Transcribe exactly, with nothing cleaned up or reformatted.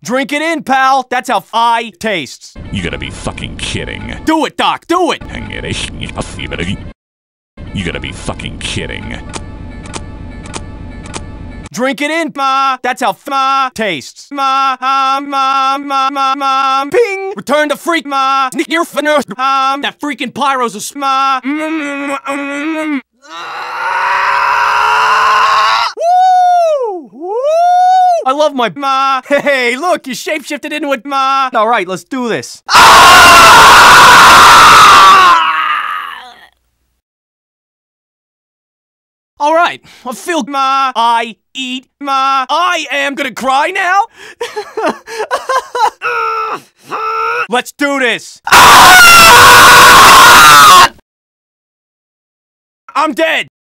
Drink it in, pal. That's how I tastes. You gotta be fucking kidding. Do it, Doc. Do it. You gotta be fucking kidding. Drink it in, ma. That's how ma tastes. Ma, ma, ma, ma, ma, ma. Ping. Return to freak, ma. You're finna. Um, that freaking pyro's a sma. Woo! Woo! I love my ma. Hey, look, you shapeshifted into it, ma. All right, let's do this. All right, I feel ma. I eat ma. I am gonna cry now. Let's do this. I'm dead.